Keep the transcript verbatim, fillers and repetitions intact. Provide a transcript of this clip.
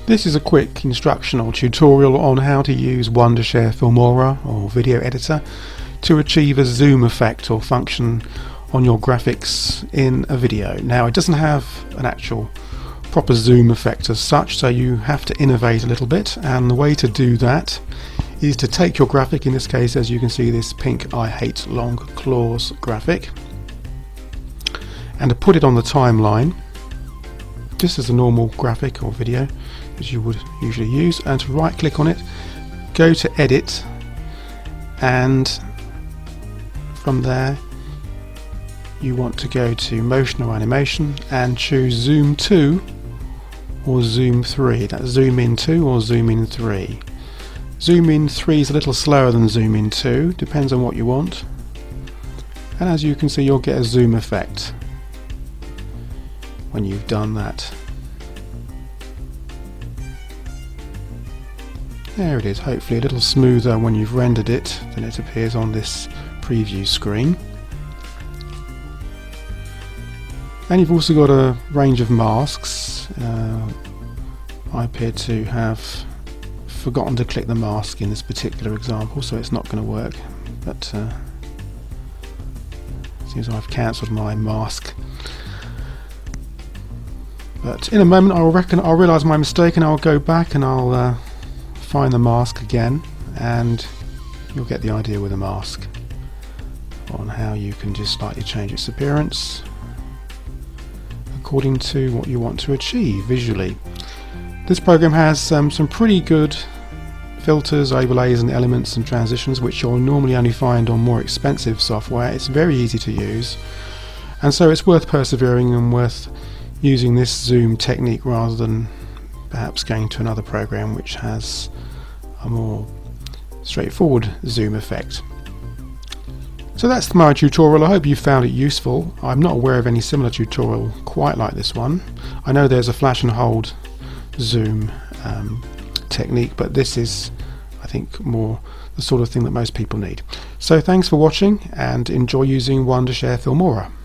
This is a quick instructional tutorial on how to use Wondershare Filmora or video editor to achieve a zoom effect or function on your graphics in a video. Now, it doesn't have an actual proper zoom effect as such, so you have to innovate a little bit, and the way to do that is to take your graphic, in this case as you can see this pink I hate long claws graphic, and to put it on the timeline just as a normal graphic or video as you would usually use, and to right click on it, go to edit, and from there you want to go to motion or animation and choose zoom two or zoom three. That's zoom in two or zoom in three. Zoom in three is a little slower than zoom in two, depends on what you want, and as you can see you'll get a zoom effect when you've done that. There it is, hopefully a little smoother when you've rendered it than it appears on this preview screen. And you've also got a range of masks. Uh, I appear to have forgotten to click the mask in this particular example, so it's not going to work, but uh, seems I've cancelled my mask. But in a moment I'll reckon I'll realise my mistake and I'll go back and I'll uh, find the mask again, and you'll get the idea with a mask on how you can just slightly change its appearance according to what you want to achieve visually. This program has um, some pretty good filters, overlays and elements and transitions which you'll normally only find on more expensive software. It's very easy to use, and so it's worth persevering and worth using this zoom technique rather than perhaps going to another program which has a more straightforward zoom effect. So that's my tutorial. I hope you found it useful. I'm not aware of any similar tutorial quite like this one. I know there's a flash and hold zoom um, technique, but this is, I think, more the sort of thing that most people need. So thanks for watching and enjoy using Wondershare Filmora.